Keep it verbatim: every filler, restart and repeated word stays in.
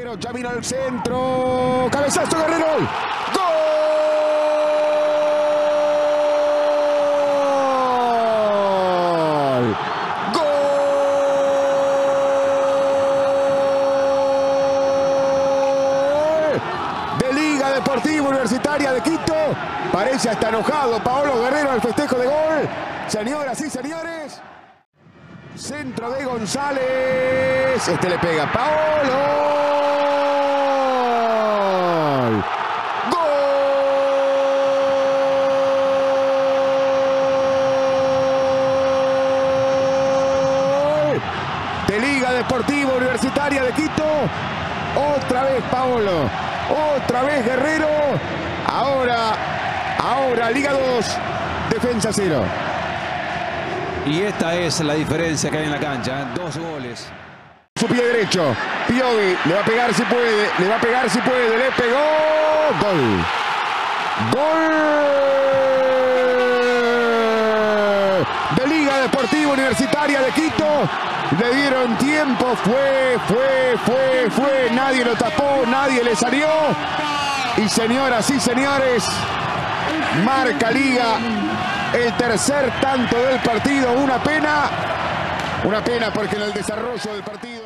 Guerrero, ya vino al centro. Cabezazo, Guerrero. ¡Gol! ¡Gol! De Liga Deportiva Universitaria de Quito. Parece hasta enojado Paolo Guerrero al festejo de gol. Señoras y señores. Centro de González. Este le pega. Paolo. Gol. De Liga Deportiva Universitaria de Quito. Otra vez Paolo. Otra vez Guerrero. Ahora, ahora Liga dos. Defensa cero. Y esta es la diferencia que hay en la cancha, ¿eh? Dos goles. Su pie derecho, Piovi, le va a pegar si puede, le va a pegar si puede, le pegó, gol. Gol de Liga Deportiva Universitaria de Quito. Le dieron tiempo, fue, fue, fue, fue, nadie lo tapó, nadie le salió. Y señoras y señores, marca Liga. El tercer tanto del partido, una pena, una pena porque en el desarrollo del partido